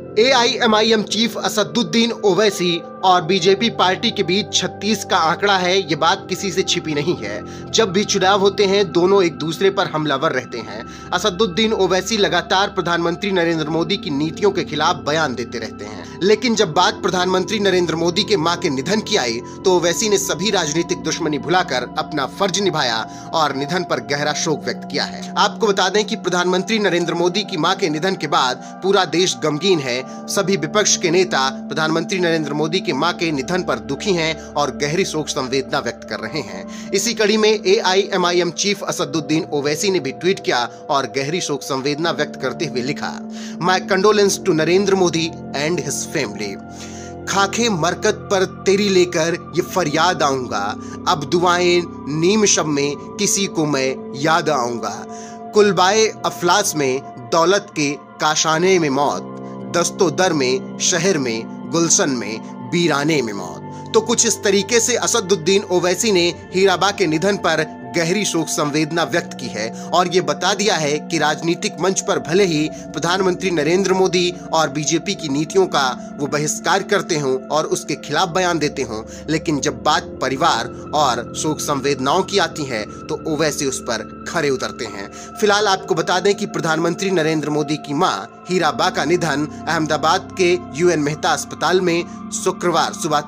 AIMIM chief Asaduddin Owaisi और BJP party के बीच 36 का आंकड़ा है। ये बात किसी से छिपी नहीं है। जब भी चुनाव होते हैं दोनों एक दूसरे पर हमलावर रहते हैं। असदुद्दीन ओवैसी लगातार प्रधानमंत्री नरेंद्र मोदी की नीतियों के खिलाफ बयान देते रहते हैं, लेकिन जब बात प्रधानमंत्री नरेंद्र मोदी के मां के निधन की आई तो ओवैसी ने सभी राजनीतिक दुश्मनी भुलाकर अपना फर्ज निभाया और निधन पर गहरा शोक व्यक्त किया है। आपको बता दें कि प्रधानमंत्री नरेंद्र मोदी की मां के निधन के बाद पूरा देश गमगीन है। सभी विपक्ष के नेता प्रधानमंत्री नरेंद्र मोदी की मां के निधन पर दुखी हैं और गहरी शोक संवेदना व्यक्त कर रहे हैं। इसी कड़ी में AIMIM चीफ असदुद्दीन ओवैसी ने भी ट्वीट किया और गहरी शोक संवेदना व्यक्त करते हुए लिखा, my condolence to Narendra Modi and his family. खाखे मरकत पर तेरी लेकर ये फरियाद आऊंगा, अब दुआएं नीम शब में किसी को मैं याद आऊंगा। कुलबाए अफलास में दौलत के काशाने में मौत, दस्तो दर में शहर में गुलशन में वीराने में मौत। तो कुछ इस तरीके से असदुद्दीन ओवैसी ने हीराबा के निधन पर गहरी शोक संवेदना व्यक्त की है और ये बता दिया है कि राजनीतिक मंच पर भले ही प्रधानमंत्री नरेंद्र मोदी और बीजेपी की नीतियों का वो बहिष्कार करते हों और उसके खिलाफ बयान देते हों, लेकिन जब बात परिवार और शोक संवेदनाओं की आती है तो ओवैसी उस पर खरे उतरते हैं। फिलहाल आपको बता दें कि प्रधानमंत्री नरेंद्र मोदी की मां हीराबा का निधन अहमदाबाद के UN मेहता अस्पताल में शुक्रवार सुबह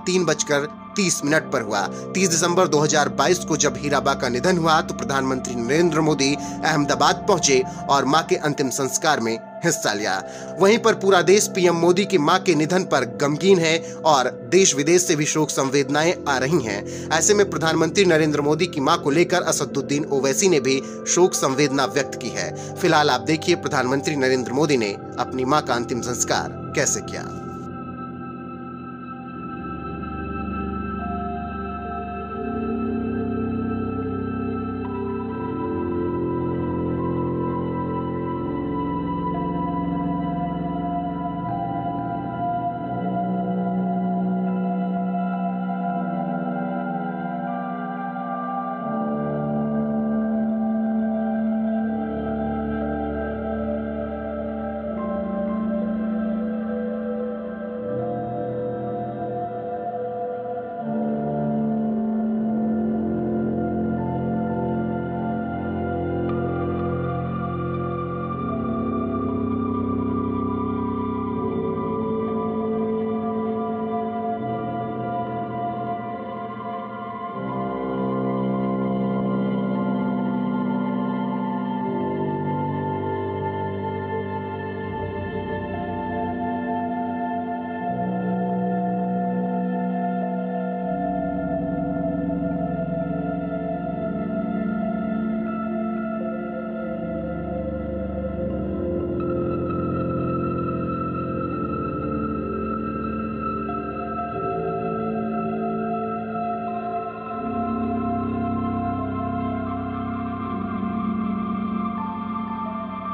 3:30 पर हुआ। 30 दिसंबर 2022 को जब हीराबा का निधन हुआ तो प्रधानमंत्री नरेंद्र मोदी अहमदाबाद पहुंचे और मां के अंतिम संस्कार में हिस्सा लिया। वहीं पर पूरा देश PM मोदी की मां के निधन पर गमगीन है और देश विदेश से भी शोक संवेदनाएं आ रही हैं। ऐसे में प्रधानमंत्री नरेंद्र मोदी की मां को लेकर असदुद्दीन ओवैसी ने भी शोक संवेदना व्यक्त की है। फिलहाल आप देखिए प्रधानमंत्री नरेंद्र मोदी ने अपनी मां का अंतिम संस्कार कैसे किया।